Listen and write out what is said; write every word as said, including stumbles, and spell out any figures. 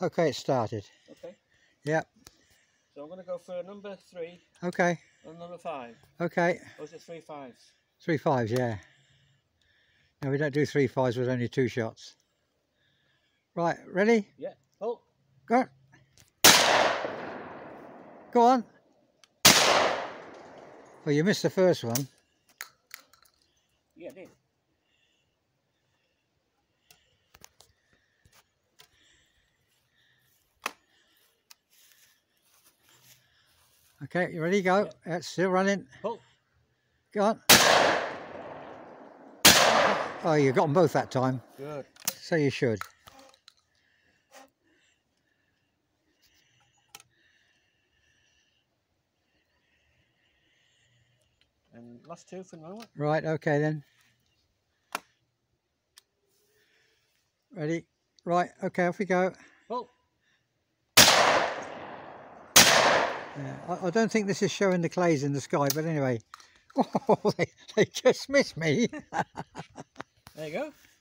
Okay, it started. Okay. Yep. So I'm going to go for number three Okay. and number five. Okay. Or is it three fives? Three fives, yeah. No, we don't do three fives with only two shots. Right, ready? Yeah. Oh. Go. Go on. Well, you missed the first one. Yeah, I did. Okay, you ready? Go. Yeah. It's still running. Oh. Go on. Oh, you got them both that time. Good. So you should. And last two for the moment. Right, okay then. Ready? Right, okay, off we go. Oh. Yeah, I, I don't think this is showing the clays in the sky, but anyway. Oh, they, they just missed me. There you go.